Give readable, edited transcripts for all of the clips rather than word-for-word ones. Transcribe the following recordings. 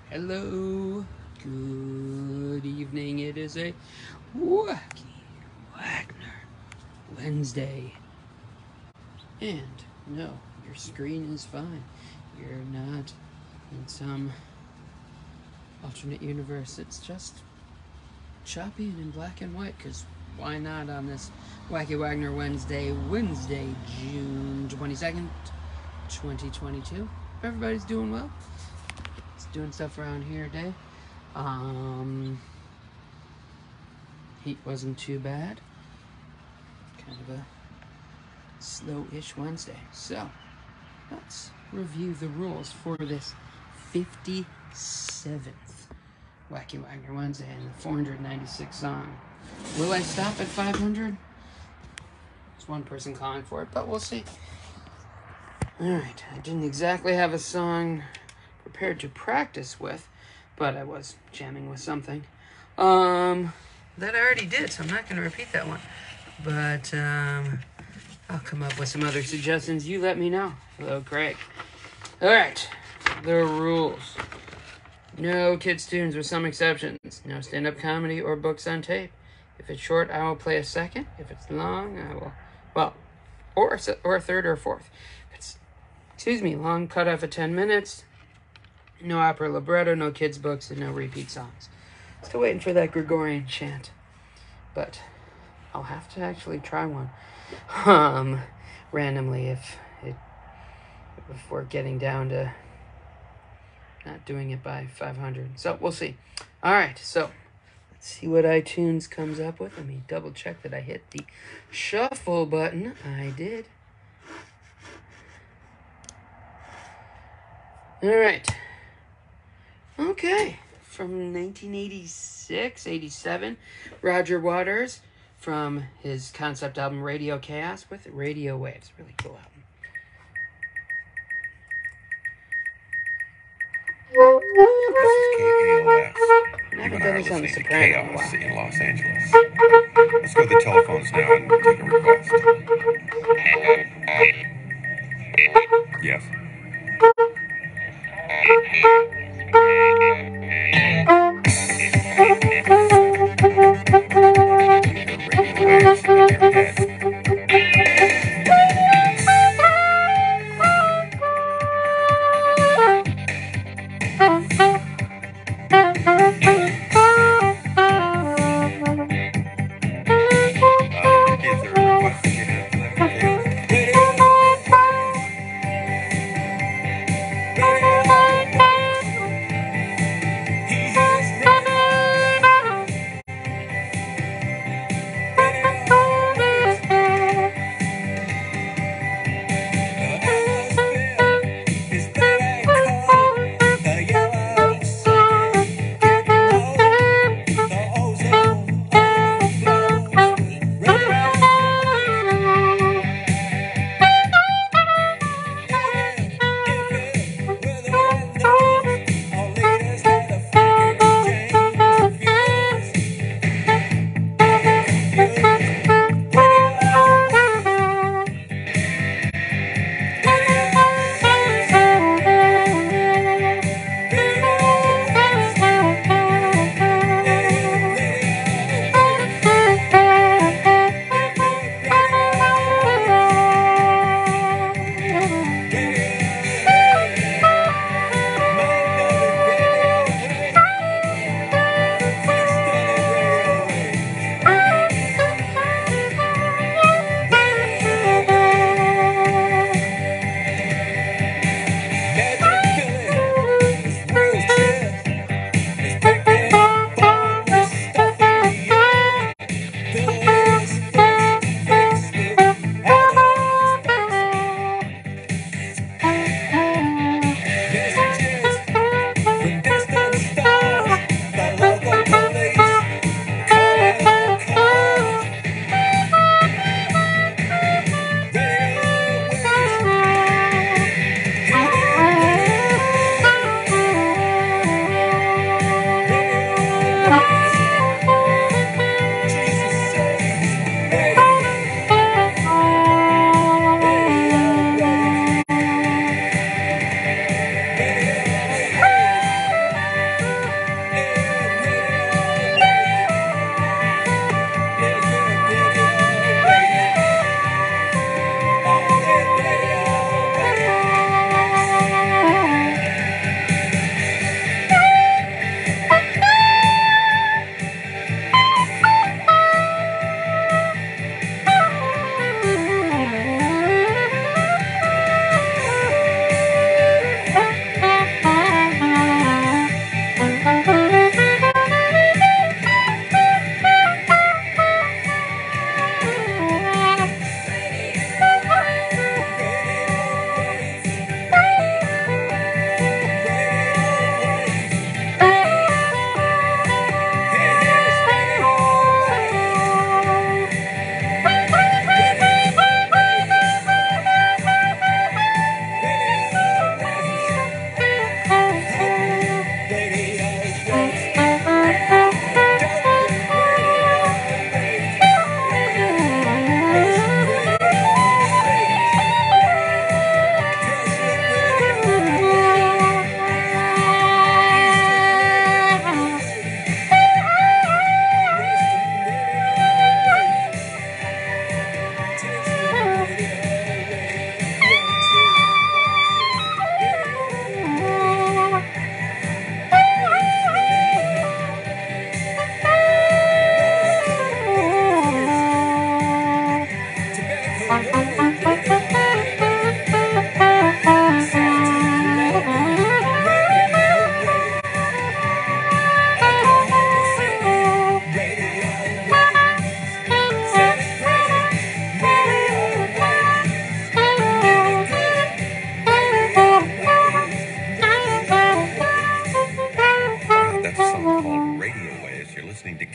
Hello, good evening. It is a Wacky Wagner Wednesday. And no, your screen is fine. You're not in some alternate universe. It's just choppy and in black and white, because why not on this Wacky Wagner Wednesday, June 22nd, 2022. Hope everybody's doing well. Doing stuff around here today. Heat wasn't too bad. Kind of a slow-ish Wednesday. So, let's review the rules for this 57th Wacky Wagner Wednesday and the 496th song. Will I stop at 500? There's one person calling for it, but we'll see. Alright, I didn't exactly have a song prepared to practice with, but I was jamming with something that I already did, so I'm not going to repeat that one, but I'll come up with some other suggestions. You let me know. Hello, Craig. Alright, the rules: no kids tunes with some exceptions, no stand-up comedy or books on tape. If it's short, I will play a second. If it's long, I will, or a third or a fourth. If it's long, cut off at 10 minutes. No opera libretto, no kids' books, and no repeat songs. Still waiting for that Gregorian chant. But I'll have to actually try one. Randomly if we're getting down to not doing it by 500. So we'll see. Alright, so let's see what iTunes comes up with. Let me double check that I hit the shuffle button. I did. Alright. Okay, from 1986, 87, Roger Waters from his concept album Radio Chaos with Radio Waves. Really cool album. This is KAOS. You and I are listening to Chaos in Los Angeles. Let's go to the telephones now and take a request. Yes.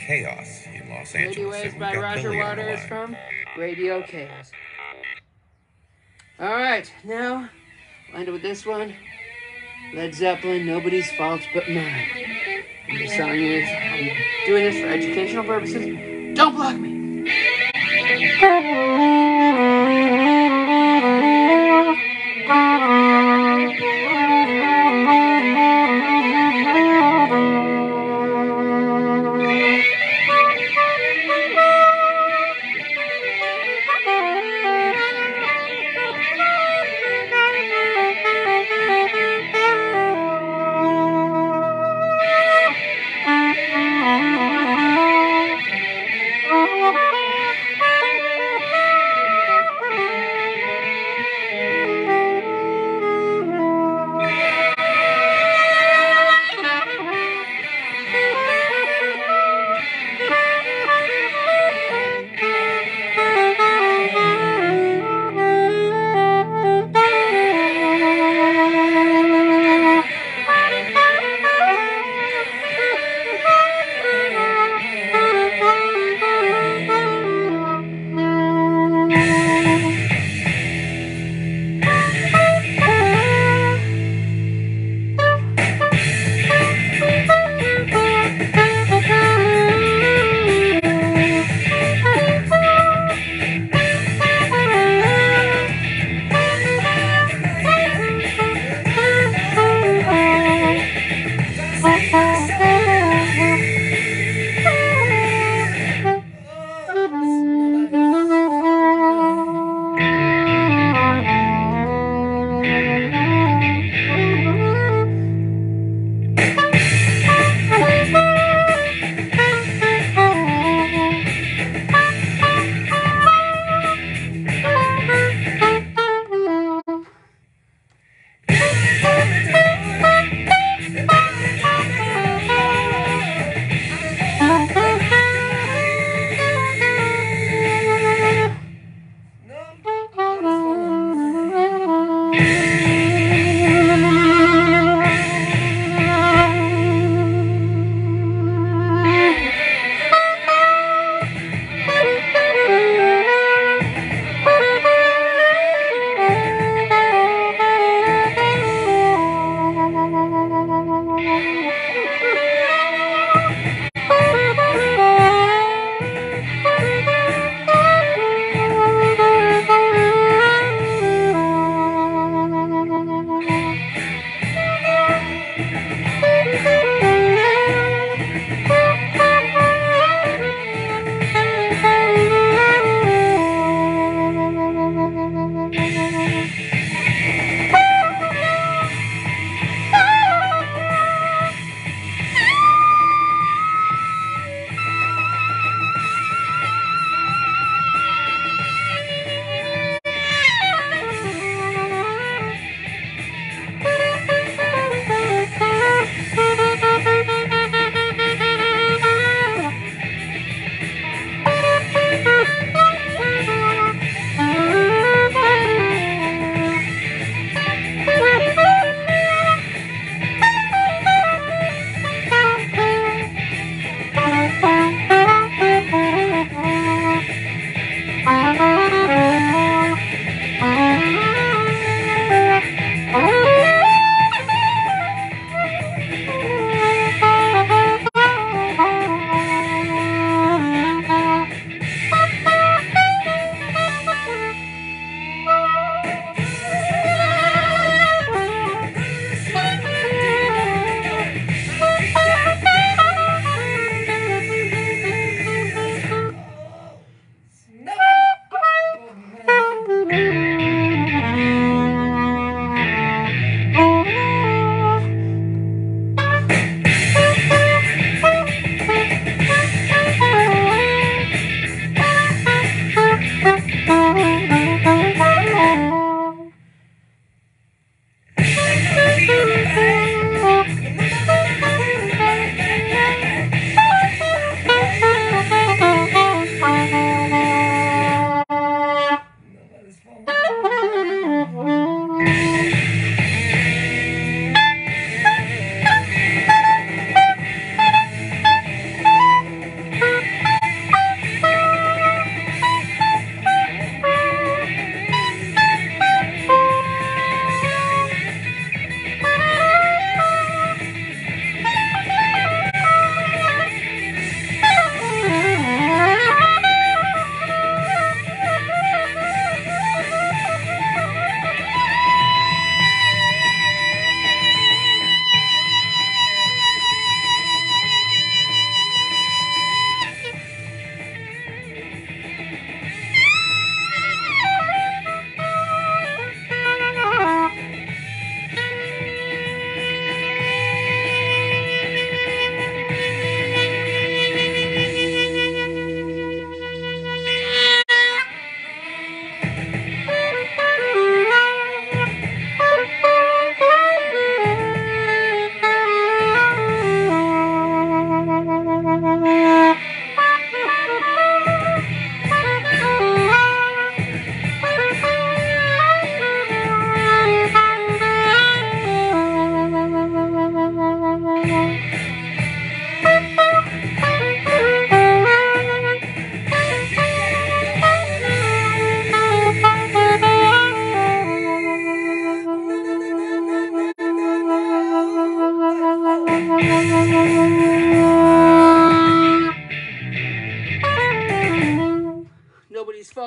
Chaos in Los Radio Angeles. Waves And by we've got Roger Billy on the Waters line. from Radio Chaos. Alright, now, we'll end it with this one. Led Zeppelin, Nobody's Fault But Mine. And the song is, I'm doing this for educational purposes. Don't block me!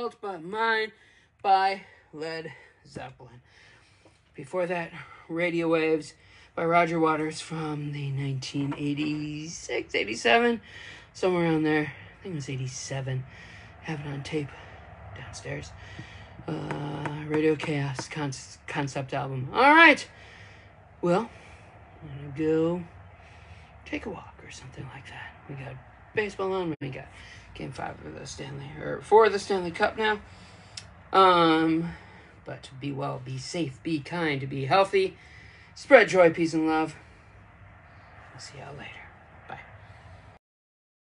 Fault But Mine by Led Zeppelin. Before that, Radio Waves by Roger Waters from the 1986, 87, somewhere around there. I think it was 87. I have it on tape downstairs. Radio Chaos concept album. All right. Well, I'm going to go take a walk or something like that. We got baseball on. We got Game 5 of the Stanley, or 4 of the Stanley Cup now. But be well, be safe, be kind, be healthy. Spread joy, peace, and love. I'll see y'all later.